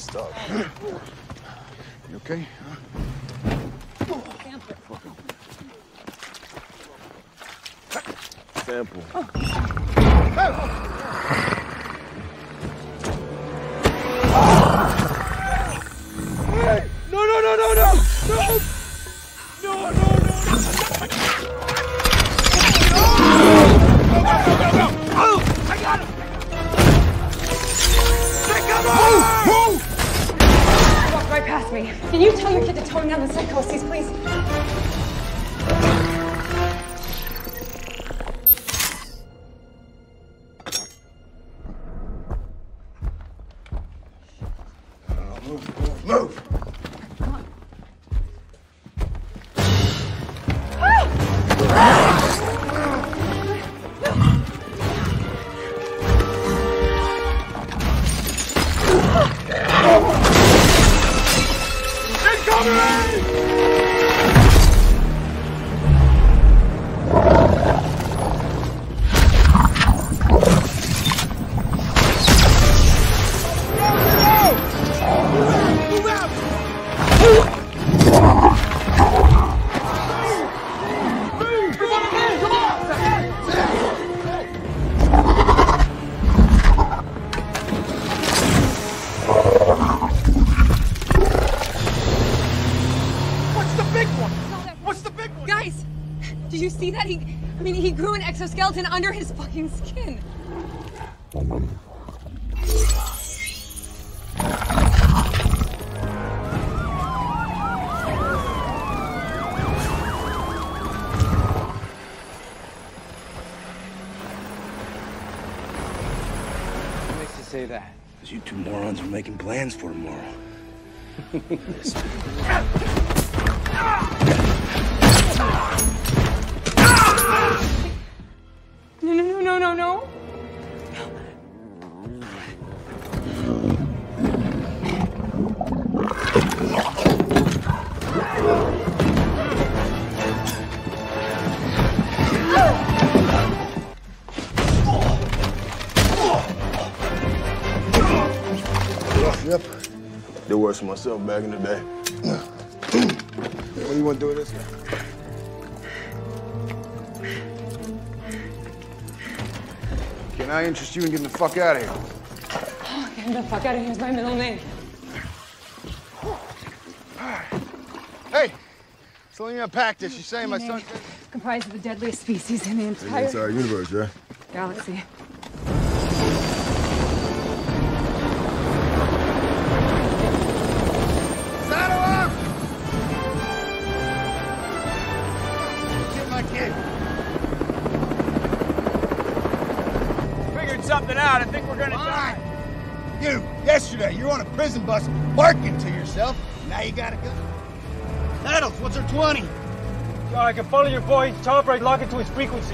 stuff. You okay? Sample. Hey! No! No! No! No! No! No! No! No! Oh! I got him! He walked right past me. Can you tell your kid to tone down the psychosis, please? Move! Did you see that? He grew an exoskeleton under his fucking skin. What makes you say that? Because you two morons are making plans for tomorrow. No. Yep. Did worse for myself back in the day. What do you want to do with this guy? Can I interest you in getting the fuck out of here? Oh, getting the fuck out of here is my middle name. Hey, so let me unpack this. You're saying my son's comprised of the deadliest species in the entire universe, yeah? galaxy. Saddle up! Get my kid. Figured something out. I think we're gonna die. You, yesterday, you were on a prison bus barking to yourself. Now you gotta go. Saddles, what's her 20? I can follow your voice. Telebrake, lock it to its frequency.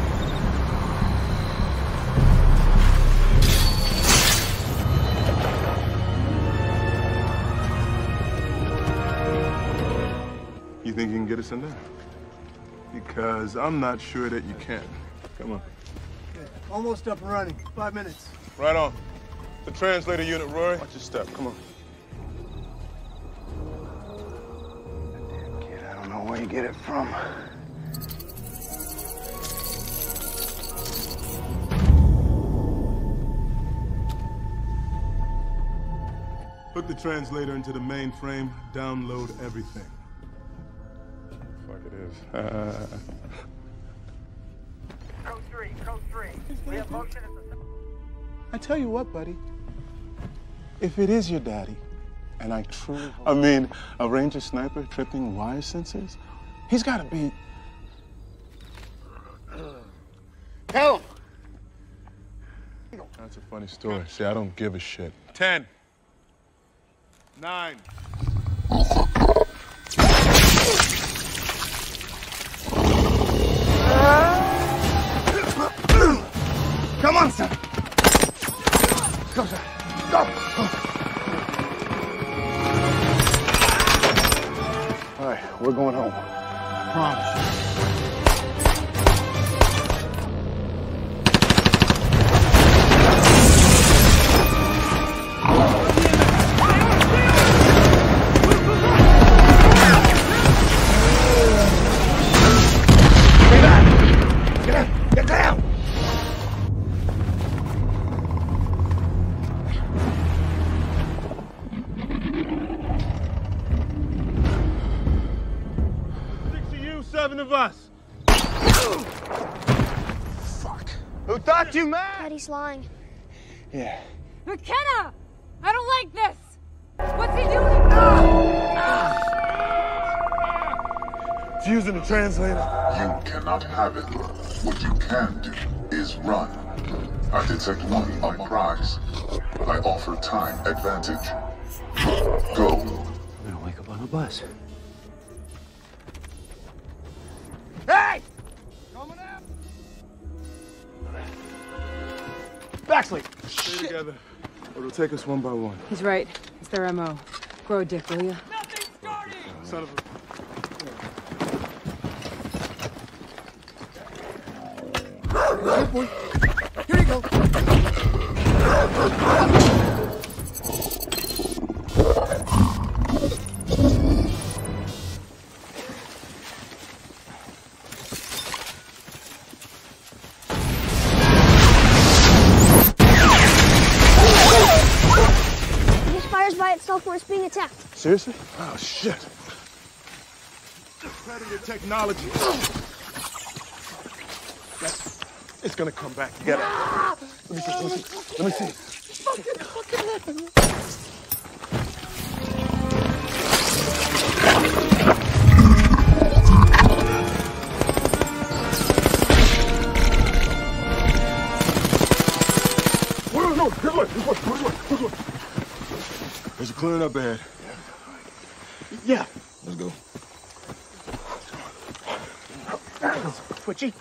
You think you can get us in there? Because I'm not sure that you can. Come on. Okay, almost up and running. 5 minutes. Right on. The translator unit, Rory. Watch your step. Come on. Damn kid, I don't know where you get it from. Put the translator into the mainframe, download everything. Fuck it is. Code 3. We have motion at the... I tell you what, buddy. If it is your daddy, and I truly hope... I mean, a Ranger sniper tripping wire sensors, he's gotta be... Tell him! That's a funny story. See, I don't give a shit. 10. 9. Come on, son! Go, son. Go! All right, we're going home. Promise. 7 of us. Fuck. Who thought you mad? Daddy's lying. Yeah. McKenna! I don't like this! What's he doing? Fusing the translator. You cannot have it. What you can do is run. I detect one on prize. I offer time advantage. Go. I'm gonna wake up on a bus. Hey! Coming out! Backsley! Stay together. It'll take us one by one. He's right. It's their MO. Grow a dick, will you? Nothing's starting! Son of a... Good boy. Here you go. It just fires by itself when it's being attacked. Seriously? Oh, shit. Predator technology. It's gonna come back. Get it. Let me see. Let me see. No, this way. There's a clearing up ahead. Yeah. Let's go. Twitchy.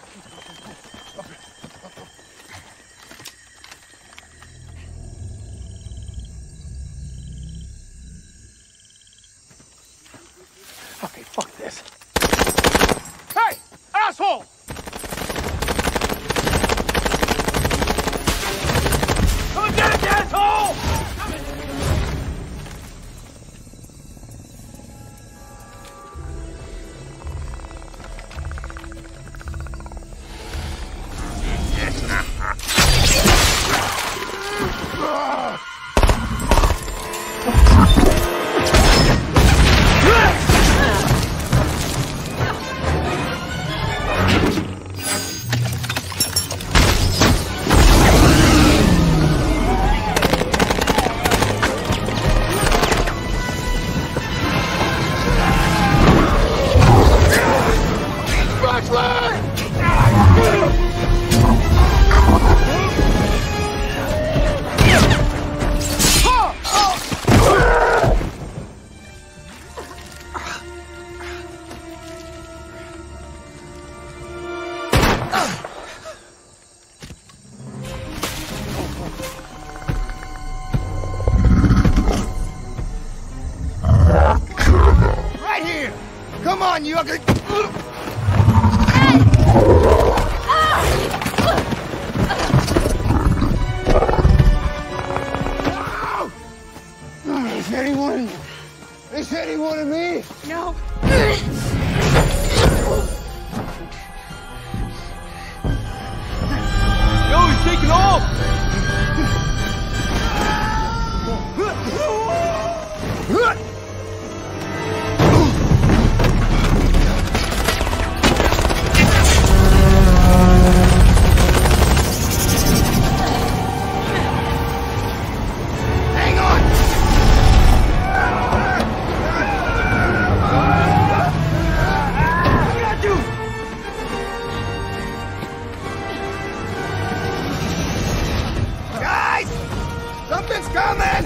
Okay, fuck this. Hey! Asshole! Come and get it, asshole! Right here! Come on, you ugly... They said he wanted me. No. Yo, he's taking off! Hang on! I got you! Guys! Something's coming!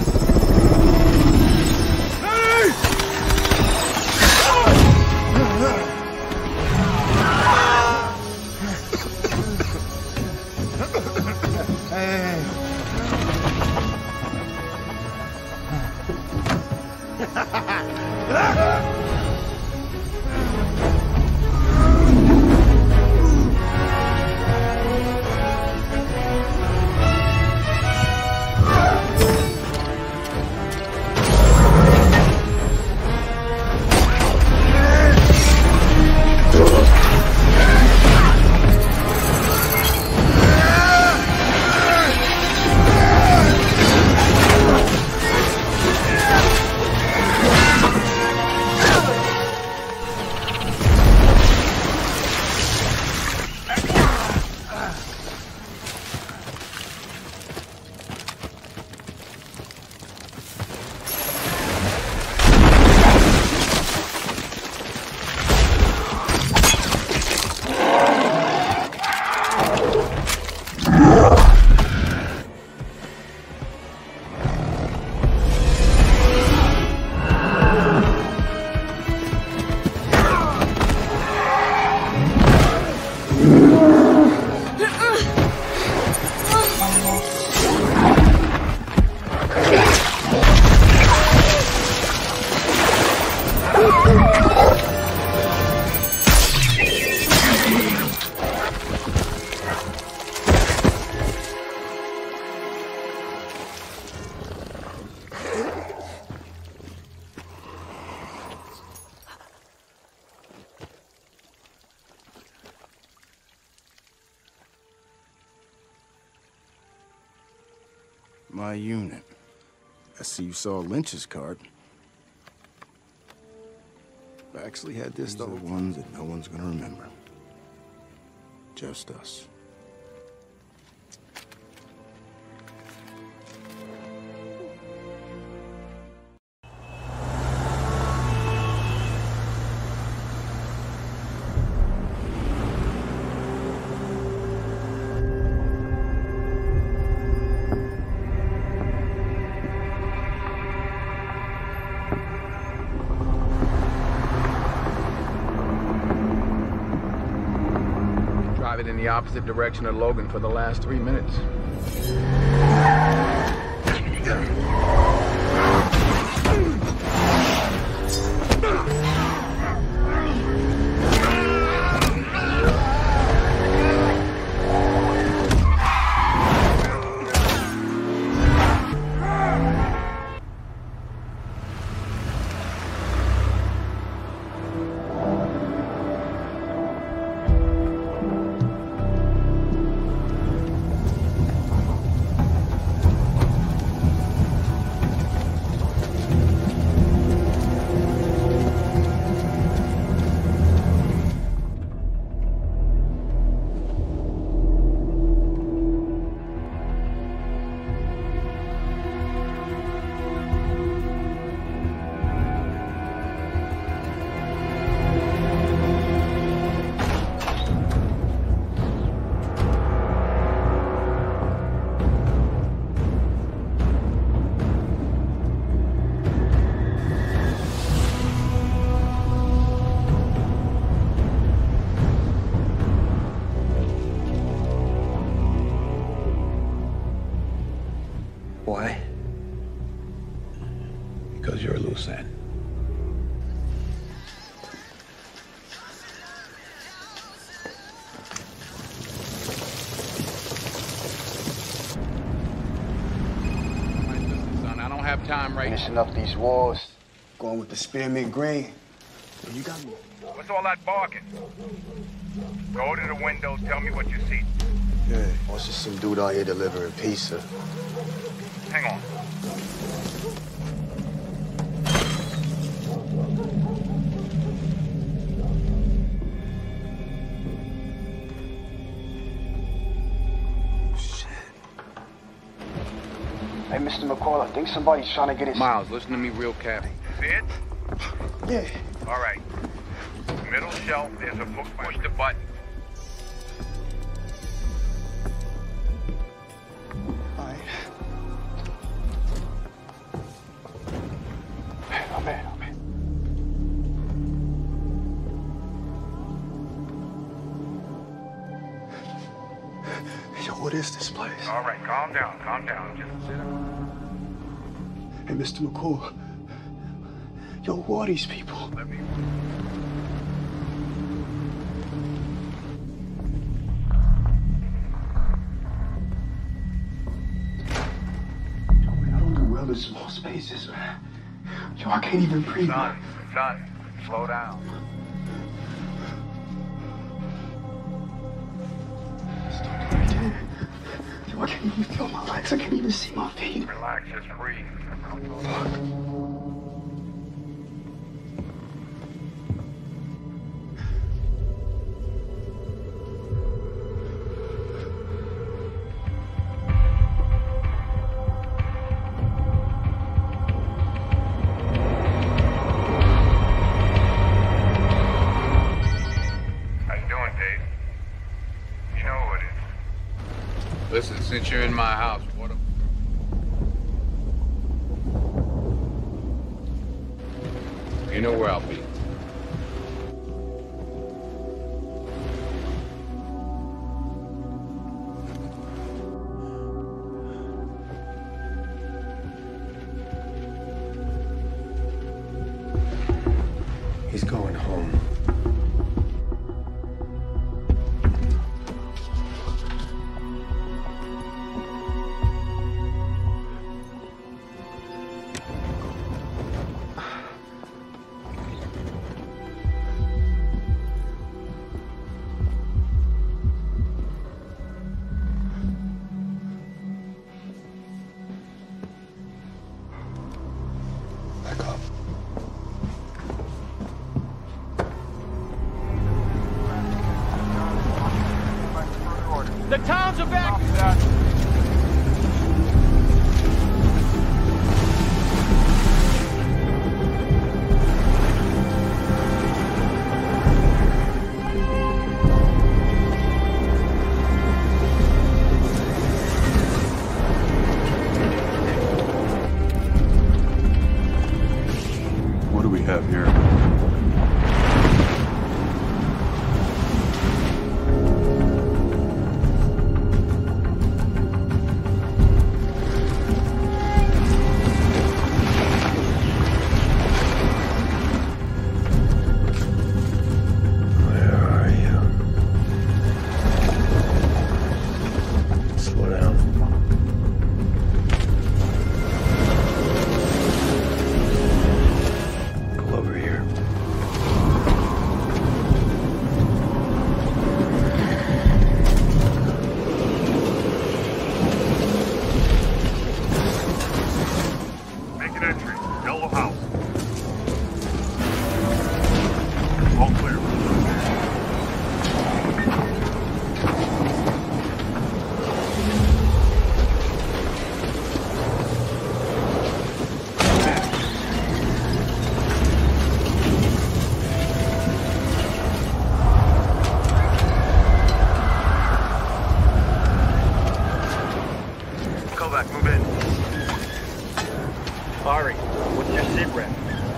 my unit. I see you saw Lynch's card. Baxley had this, though. The ones that no one's gonna remember. Just us. In the opposite direction of Logan for the last 3 minutes. Why? Because you're a loose end. Son, I don't have time right now. Finishing up these walls. Going with the spearmint green. You got me. What's all that barking? Go to the windows, tell me what you see. Yeah, it's just some dude out here delivering pizza. Hang on. Shit. Hey, Mr. McCall, I think somebody's trying to get his... Miles, listen to me real careful. See it? Yeah. All right. Middle shelf, there's a book. Push the button. All right. Oh, man. Yo, what is this place? All right, calm down. Just sit down. Hey, Mr. McCall. Yo, who are these people? Let me... Yo, man, I don't do well in small spaces, man. Yo, I can't even breathe. Son, slow down. Yo, I can't even feel my legs. I can't even see my feet. Relax, just breathe. Fuck. Listen, since you're in my house, what you know where I'll be. He's going home. Guards are back! What do we have here? Where are you? Slow down. Go over here. Make an entry. Yellow house. All clear. Kovac, move in. Ari, what's your sit rep?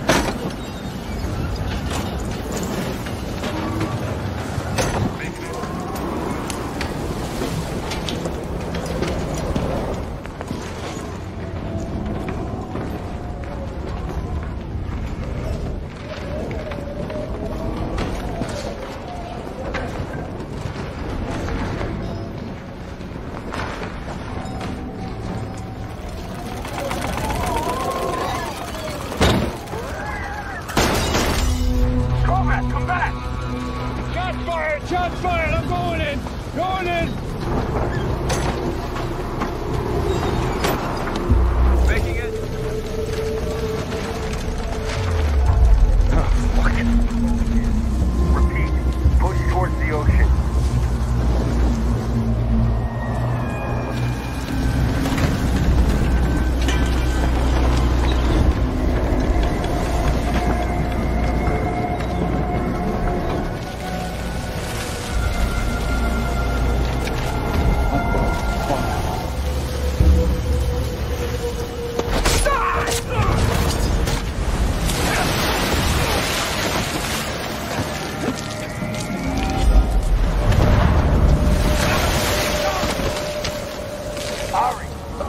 Kovac, come back! Shots fired! Shots fired! I'm going in! Going in! Making it. Fuck it. Repeat. Push towards the ocean. Ari!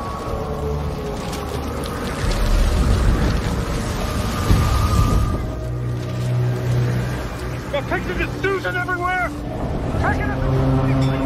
Got pictures of Susan everywhere! Taking it!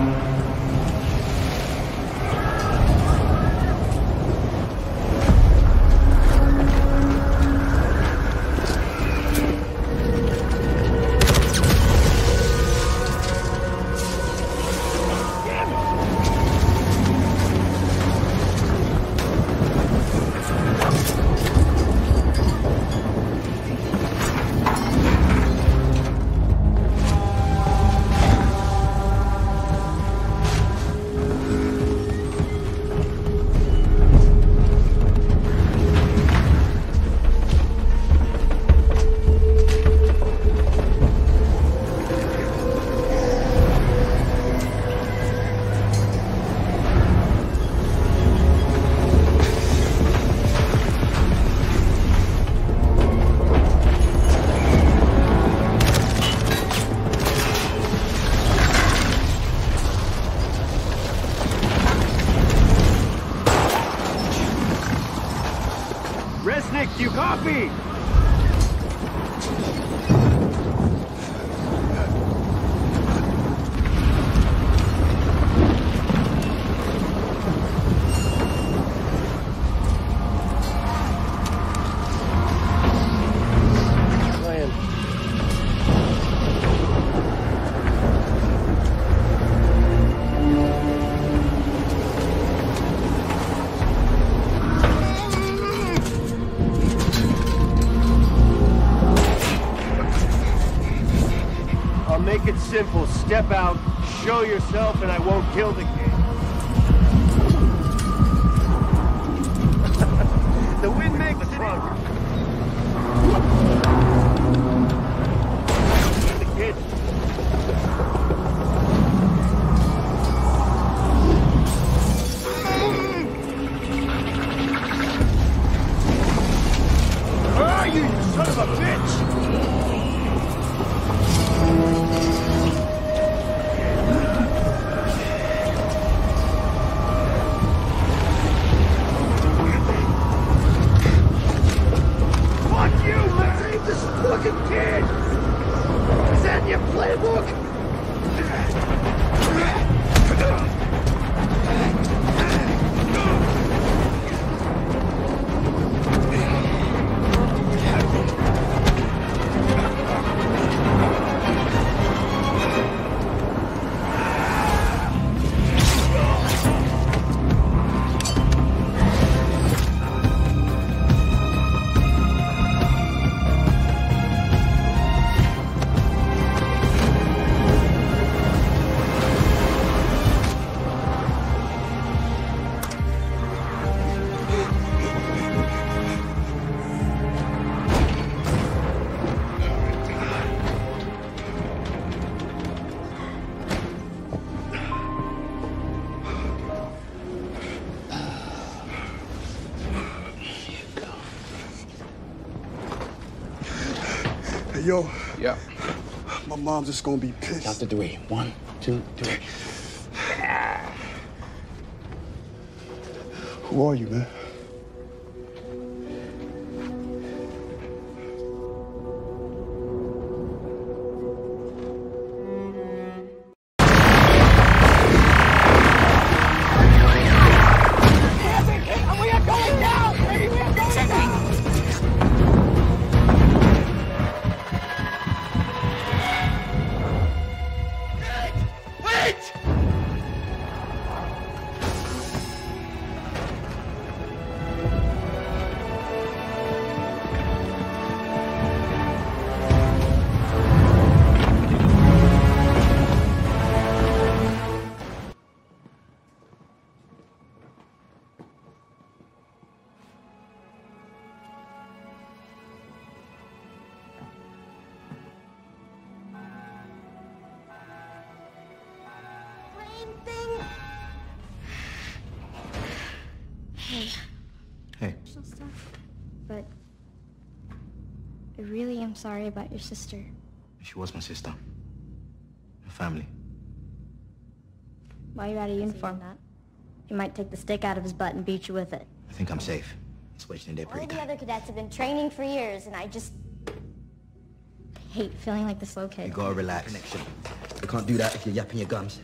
Resnick, you copy? I'll make it simple. Step out, show yourself, and I won't kill the kid. The wind makes fun. The kid. Where are you, you son of a bitch? Fucking kid! Is that in your playbook? Yo. Yeah. My mom's just gonna be pissed. Dr. Dewey, 1, 2, 3. Who are you, man? Hey. Stuff, but I really am sorry about your sister. She was my sister. My family. Why are you out of uniform? He might take the stick out of his butt and beat you with it. I think I'm safe. It's wedged in there pretty All the tight. other cadets have been training for years, and I just hate feeling like the slow kid. You gotta relax. Connection. You can't do that if you're yapping your gums.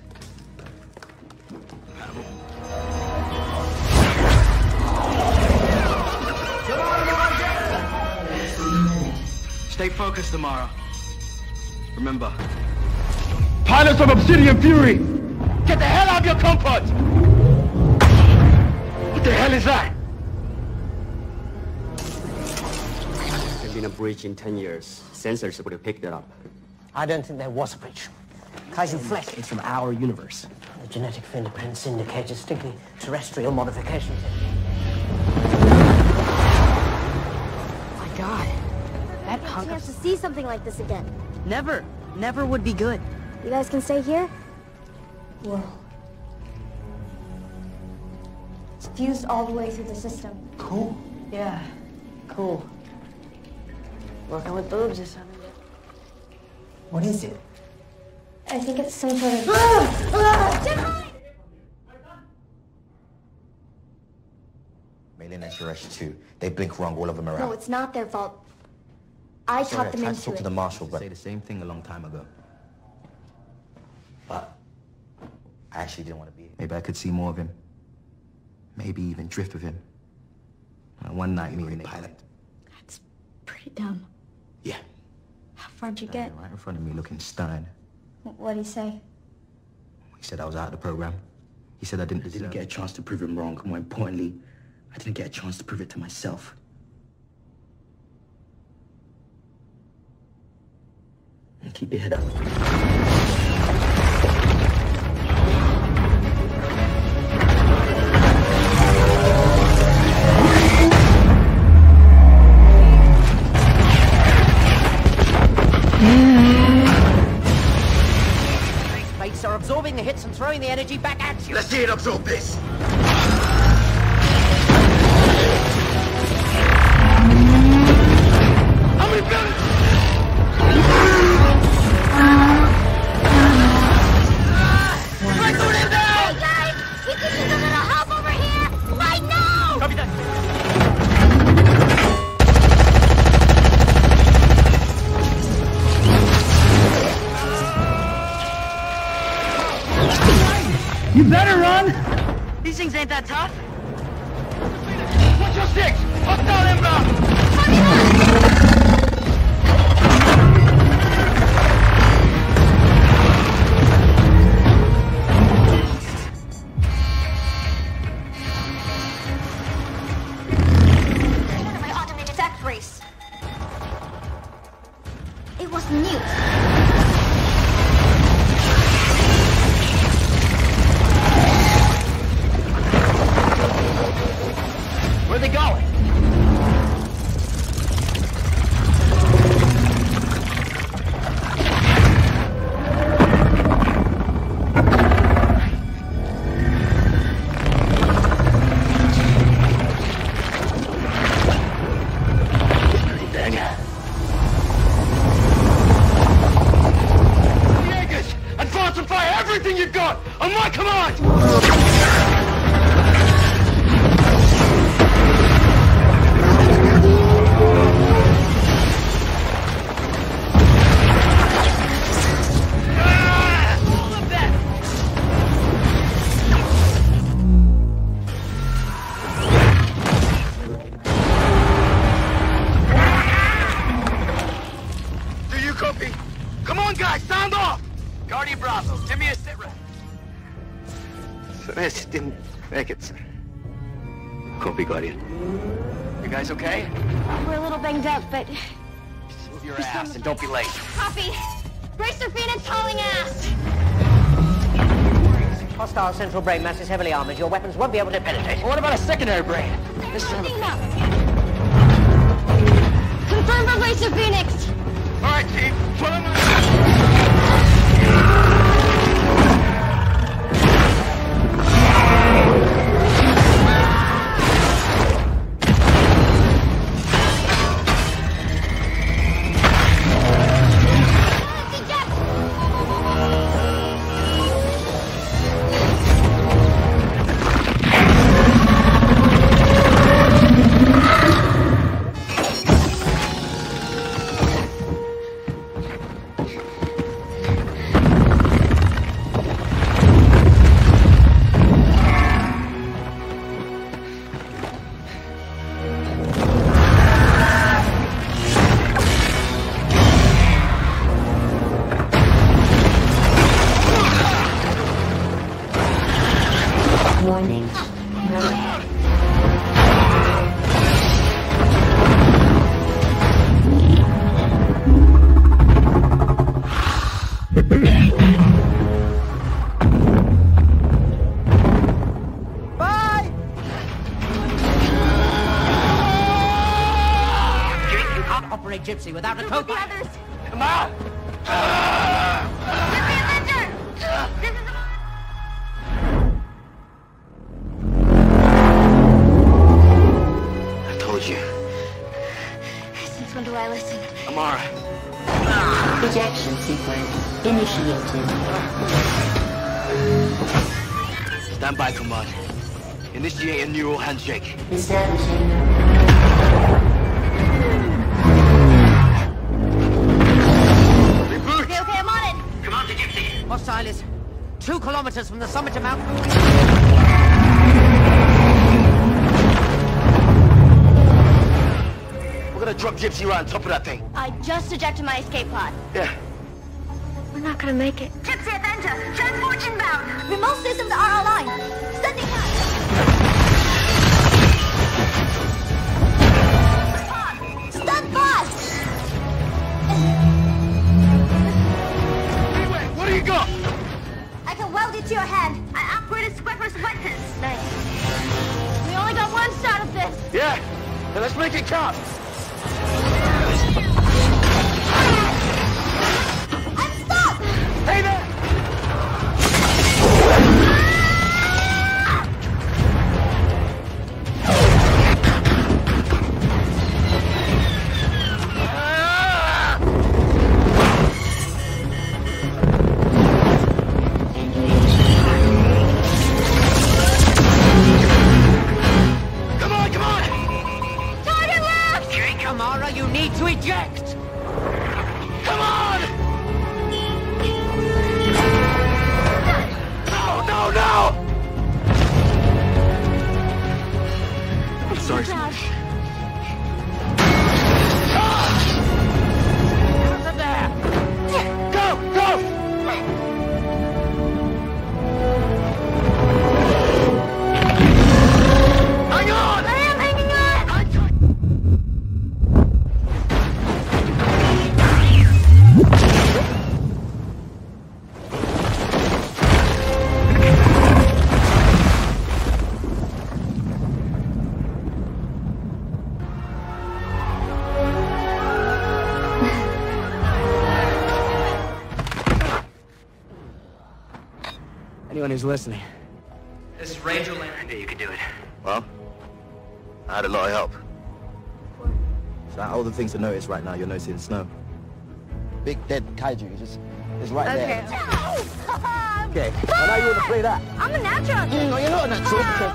Stay focused tomorrow. Remember. Pilots of Obsidian Fury! Get the hell out of your comfort! What the hell is that? There's been a breach in 10 years. Sensors would have picked it up. I don't think there was a breach. Kaiju Fleck. It's from our universe. The genetic fingerprints indicate distinctly terrestrial modification. Oh my God. That hunk chance to see something like this again. Never. Never would be good. You guys can stay here? Whoa. It's fused all the way through the system. Cool. Yeah. Cool. Working with boobs or something. What is it? I think it's some sort of... Malin and Suresh too. They blink wrong, all of them around. No, it's not their fault. I talked them I tried into to talk it. to the marshal, but say the same thing a long time ago. But I actually didn't want to be here. Maybe I could see more of him. Maybe even drift with him. One night, me and the pilot. That's pretty dumb. Yeah. How far'd you get? Right in front of me, looking stern. What'd he say? He said I was out of the program. He said I didn't get a chance to prove him wrong. More importantly, I didn't get a chance to prove it to myself. And keep your head up. These plates are absorbing the hits and throwing the energy back at you. Let's see it absorb this. How many buildings? Hey guys! We could use a little help over here! Right now! Copy that. You better run! These things ain't that tough. Watch your six! Hostile inbound! My automated X-rays. It was new. Where are they going? Jaegers! Advance and fire everything you've got! On my command! Do you copy? Come on, guys, sound off! Guardian Bravo, give me a sit rep. Suresh didn't make it, sir. Copy, Guardian. You guys okay? We're a little banged up, but... Move your ass and don't be late. Copy! Racer Phoenix hauling ass! Hostile central brain mass is heavily armored. Your weapons won't be able to penetrate. What about a secondary brain? This is Confirm for Racer Phoenix! Alright, team, follow me. Warning. Bye! You can't operate Gypsy without a co-pilot. Come on! I told you. Since when do I listen? Amara. Ejection sequence initiated. Stand by, Command. Initiate a neural handshake. Establishing. Reboot! Okay, I'm on it! Come on to Gypsy. Hostile is 2 kilometers from the summit of Mount... We're gonna drop Gypsy right on top of that thing. I just ejected my escape pod. Yeah. We're not gonna make it. Gypsy Avenger, transport inbound. Remote systems are online. Sending out. Stun fast! Anyway, what do you got? I can weld it to your hand. I upgraded Squipper's weapons. Nice. We only got one shot of this. Yeah. Then let's make it count. Anyone who's listening. This is Ranger Lane. I knew you could do it. Well, I had a lot of help. So all the things to notice right now, you're noticing snow. Big dead kaiju is right there. Okay. Well, now you want to play that. I'm a natural. No, you're not a natural.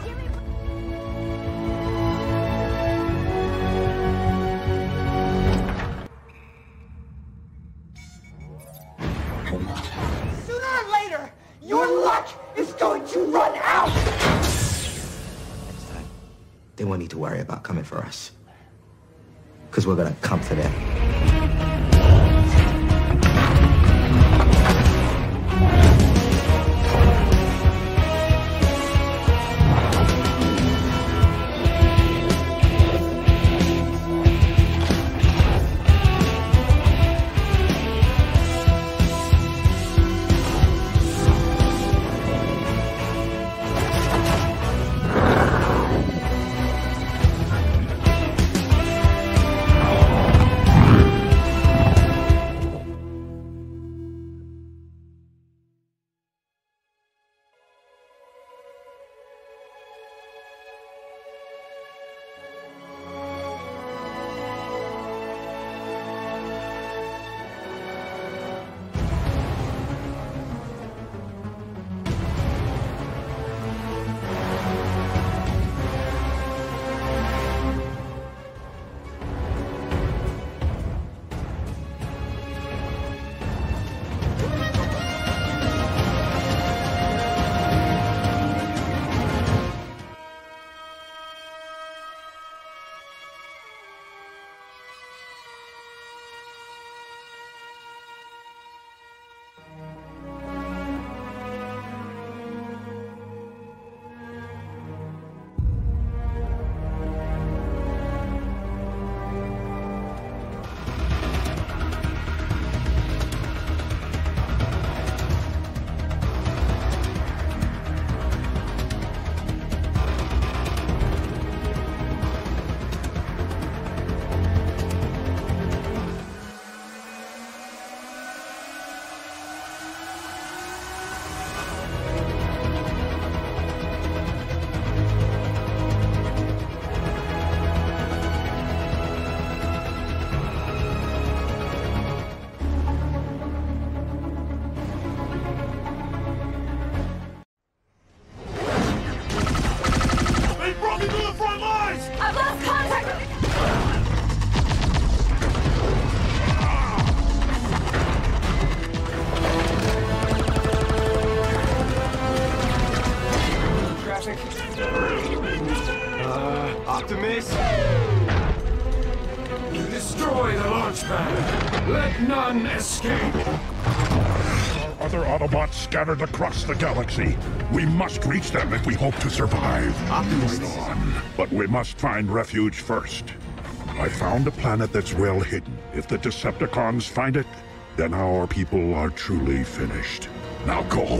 Sooner or later, your luck is going to run out! Next time, they won't need to worry about coming for us. Because we're going to come for them. Optimus! Destroy the launch pad! Let none escape! Other Autobots scattered across the galaxy. We must reach them if we hope to survive. Optimus on. But we must find refuge first. I found a planet that's well hidden. If the Decepticons find it, then our people are truly finished. Now go.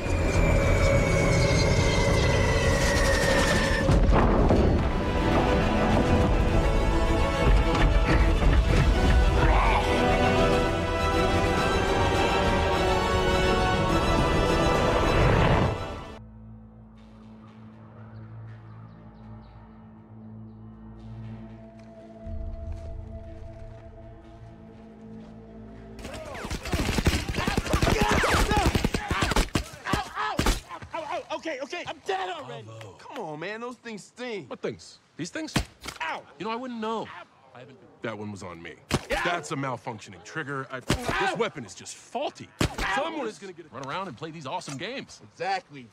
Okay, I'm dead already. Come on, man, those things sting. What things? These things? Ow! You know, I wouldn't know. I haven't. That one was on me. That's a malfunctioning trigger. This weapon is just faulty. Someone is gonna run around and play these awesome games. Exactly.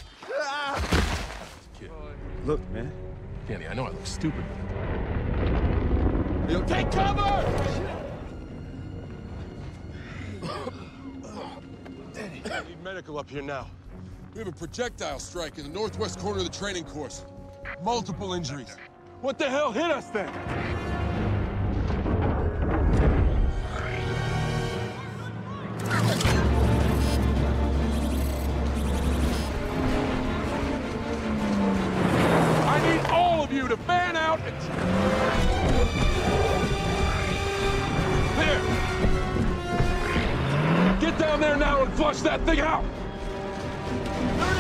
Kid. Look, man. Danny, I know I look stupid. Take cover! I need medical up here now. We have a projectile strike in the northwest corner of the training course. Multiple injuries. What the hell hit us then? I need all of you to fan out and... There! Get down there now and flush that thing out!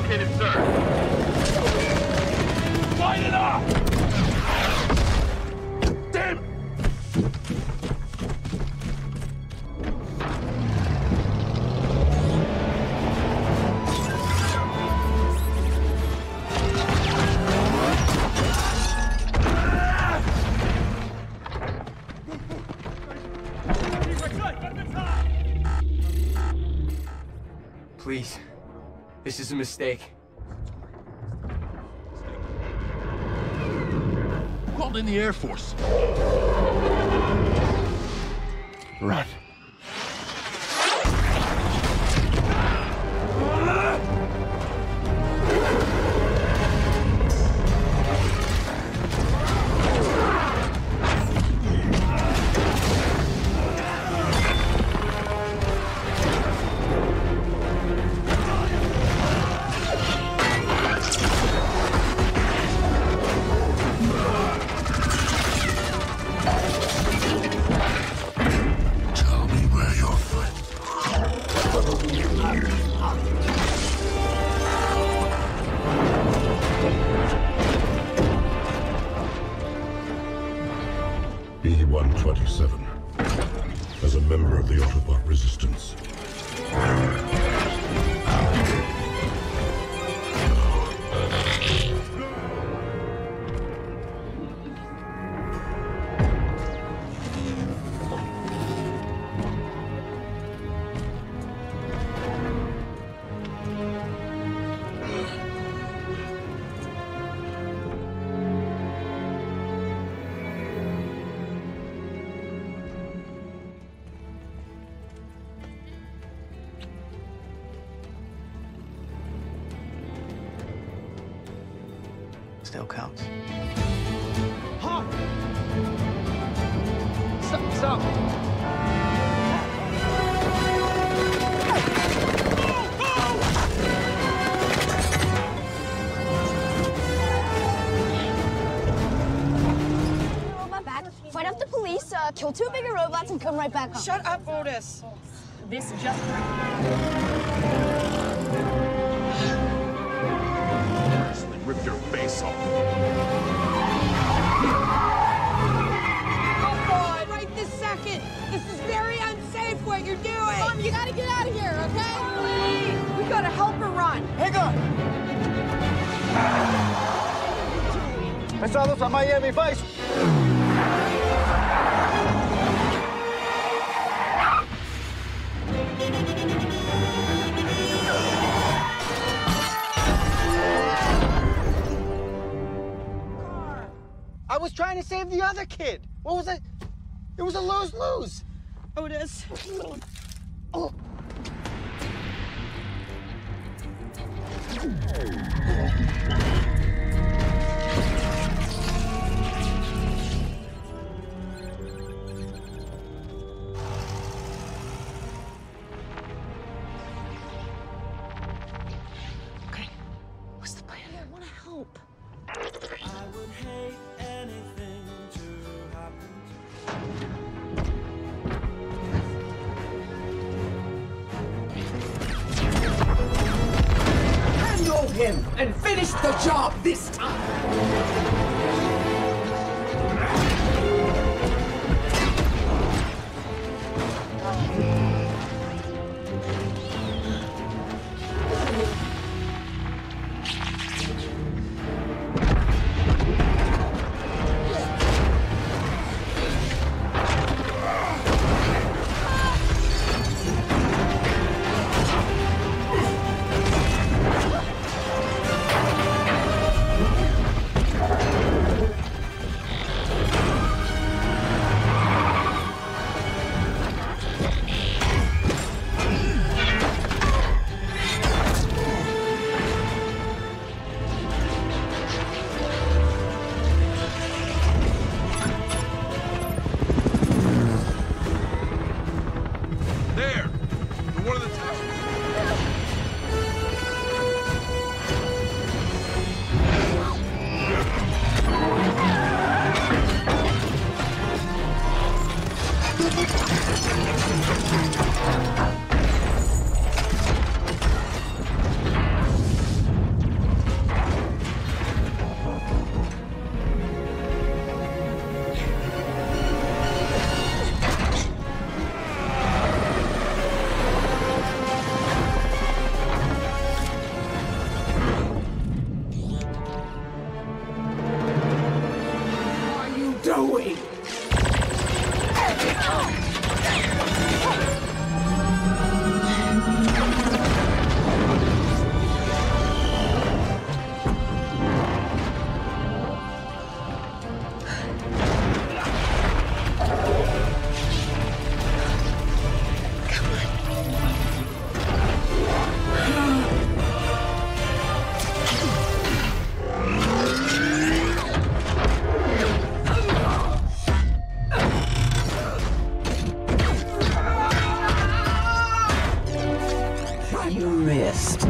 located, sir. Light it up! Damn it! Please. This is a mistake. Who called in the Air Force? Run. B-127, as a member of the Autobot Resistance. Still counts. Huh? Stop! Fight off the police, kill 2 bigger robots, and come right back home. Shut up, Otis. This just... Rip your face off. Oh, boy, right this second. This is very unsafe what you're doing. Mom, you gotta get out of here, okay? Charlie! We gotta help her run. Hang on! I saw this on Miami Vice. I was trying to save the other kid. What was it? It was a lose-lose. Otis. Oh. Okay. What's the plan? I want to help. I would hate anything to happen Handle him and finish the job this time! You missed.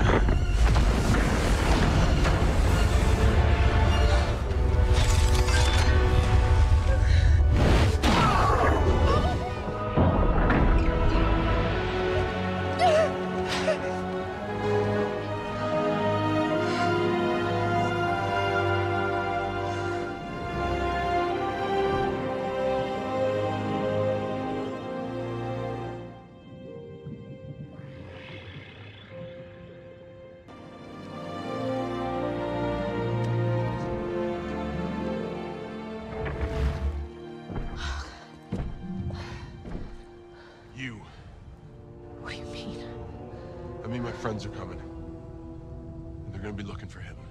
You. What do you mean? I mean, my friends are coming. And they're gonna be looking for him.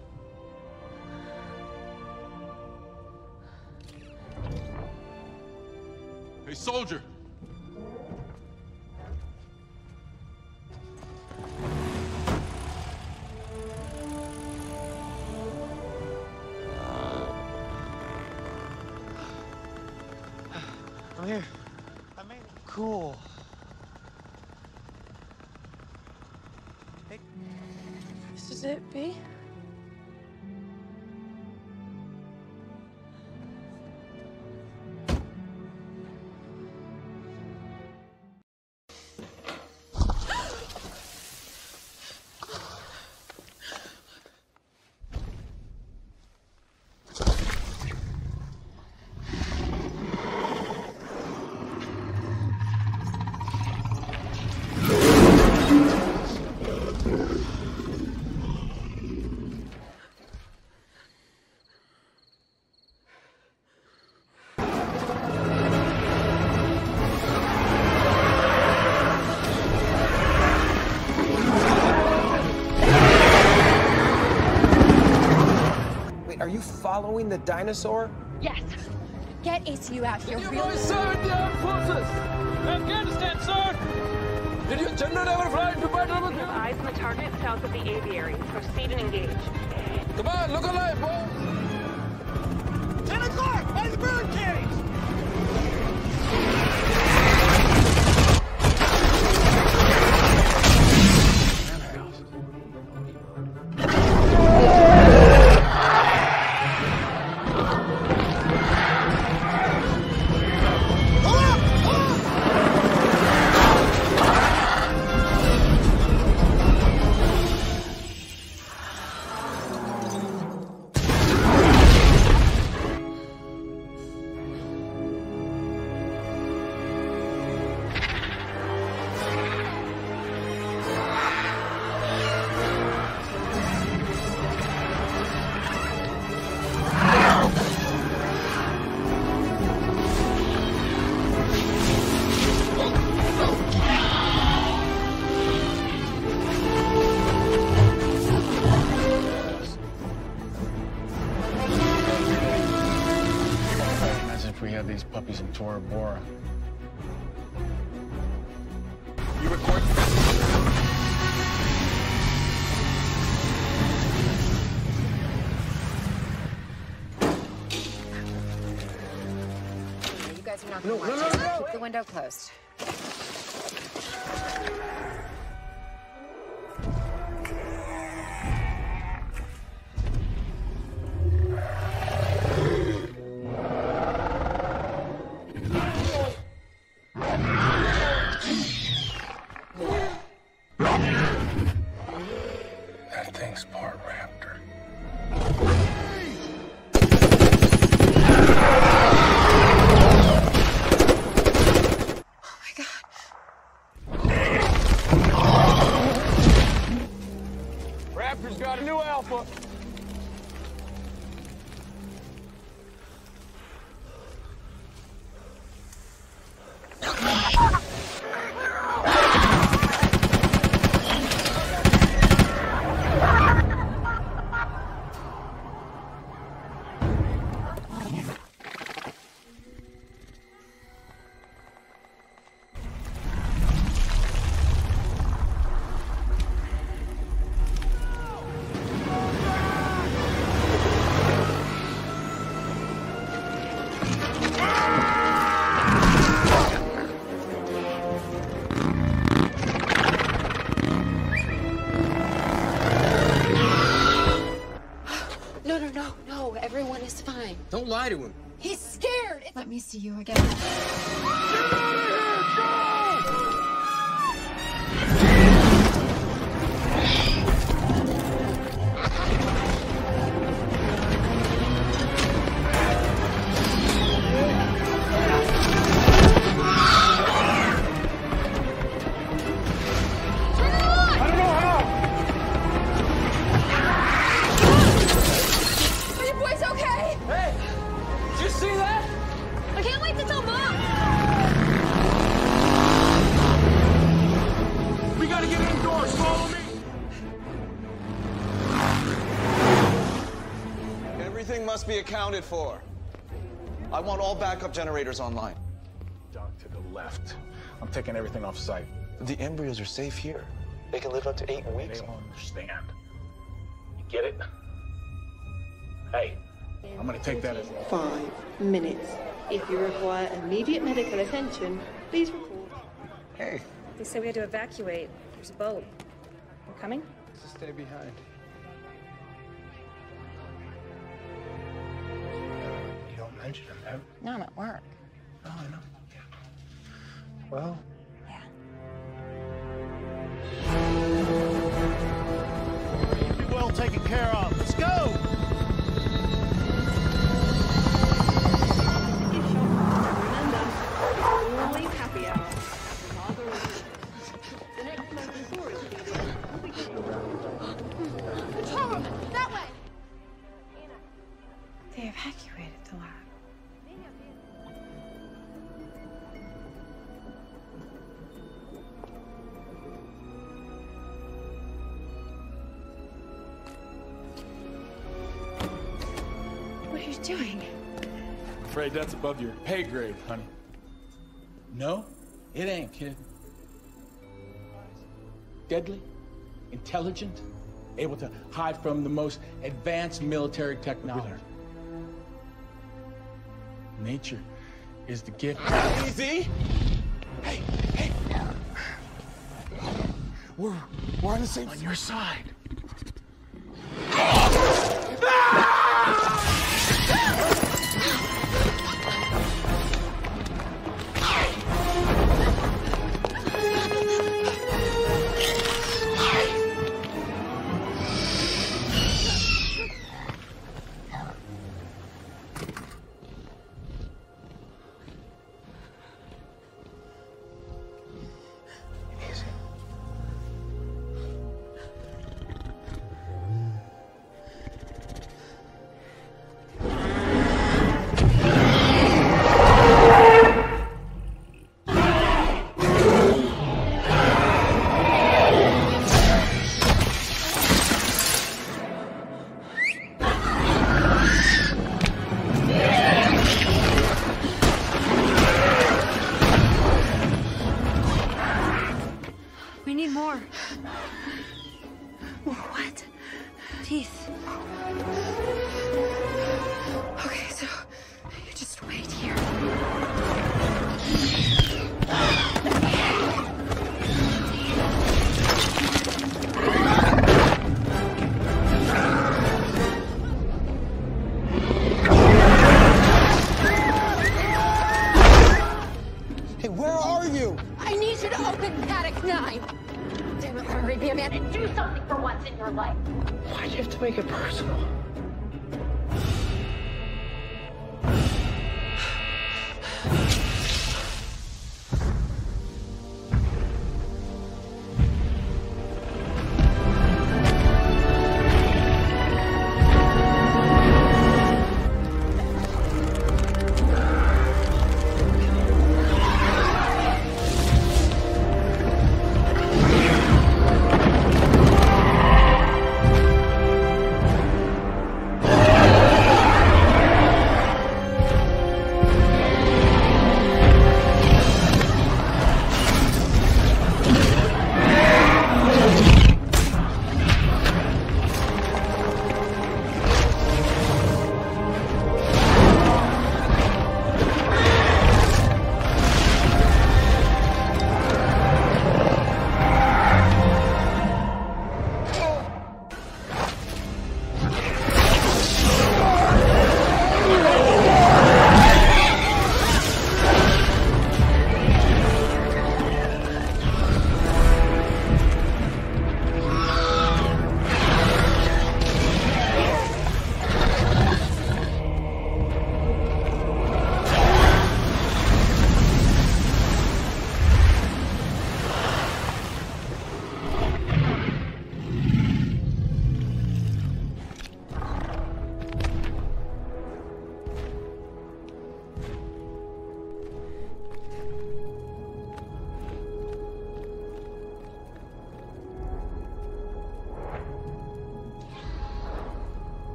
Hey, soldier! I'm here. I made it. Cool. Hey. This is it, B? Are you following the dinosaur? Yes. Get ACU out here. You boys serve the armed forces! Afghanistan, sir! Did you generally ever fly into battle with me? Eyes on the target south of the aviary. Proceed and engage. Come on, look alive, boys! 10 o'clock! By the barricades! We had these puppies in Tora Bora. You record? You guys are not gonna watch it. Keep the window closed. That thing's part raptor. Oh my God. Don't lie to him. He's scared. Let me see you again. Must be accounted for. I want all backup generators online. Dock to the left. I'm taking everything off site. The embryos are safe here. They can live up to 8 weeks. They don't understand. You get it? Hey, I'm gonna take that as 5 minutes. If you require immediate medical attention, please report. Hey. They say we had to evacuate. There's a boat. You coming? Just stay behind. Mention him, man. No, I'm at work. Oh, I know. Well. Be well taken care of. Let's go! Remember, always happy hour. The next local tourist Tom, that way! They evacuated the lab. What are you doing? I'm afraid that's above your pay grade, honey. No, it ain't, kid. Deadly, intelligent, able to hide from the most advanced military technology. Nature is the gift. Easy! Hey, hey! We're on the same... On your side. What? Teeth. Okay, so you just wait here. Hey, where are you? I need you to open Paddock 9. Damn it, Larry, be a man and do something for once in your life. Why'd you have to make it personal?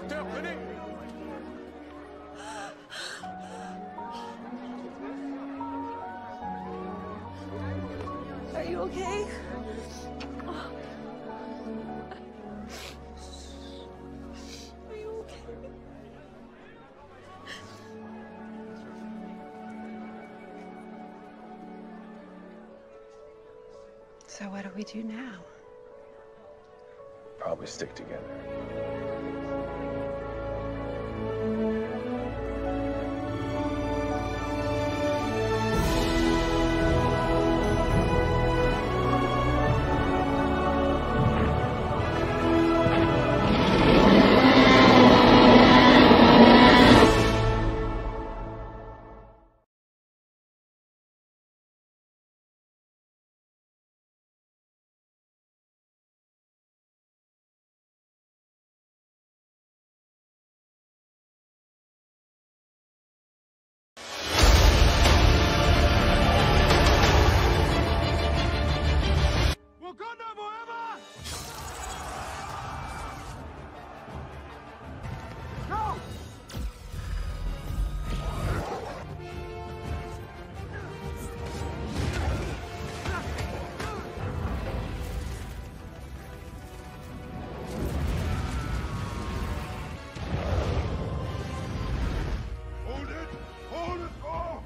down, Penny! Are you okay? Are you okay? So what do we do now? Probably stick together. Wakanda forever! Go! Hold it! Hold it! Oh!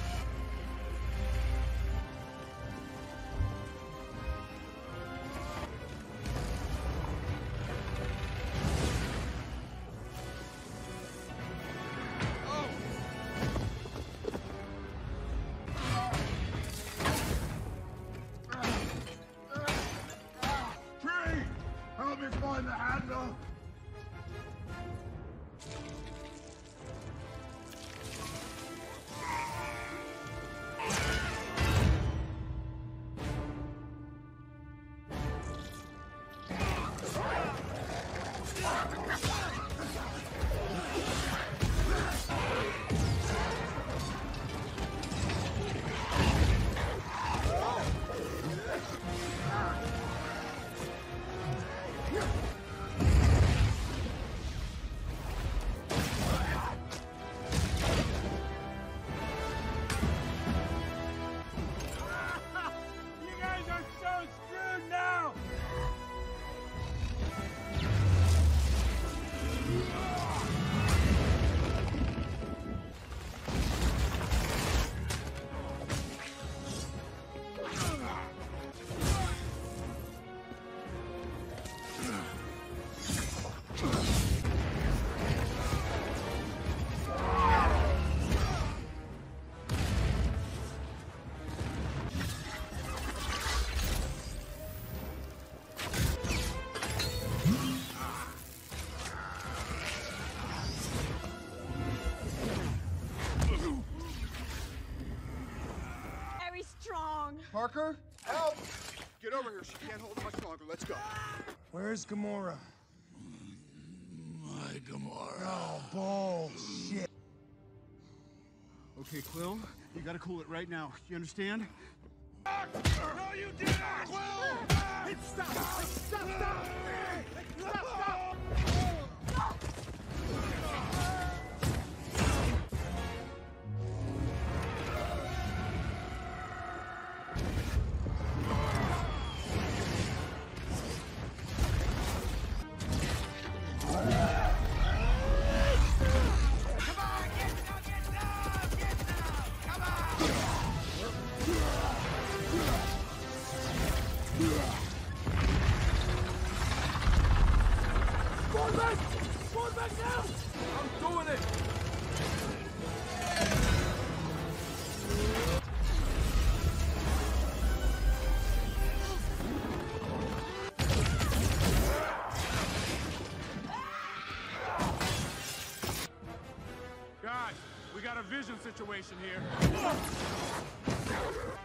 Tree! Help me find the handle! You guys are so screwed now! Very strong. Parker, help! Get over here. She can't hold it much longer. Let's go. Where's Gamora? My Gamora. Oh, bullshit. Okay, Quill, you gotta cool it right now. You understand? No, you didn't! Quill! Stop! Stop! Stop! Stop! Fall back now! I'm doing it! Guys, we got a vision situation here.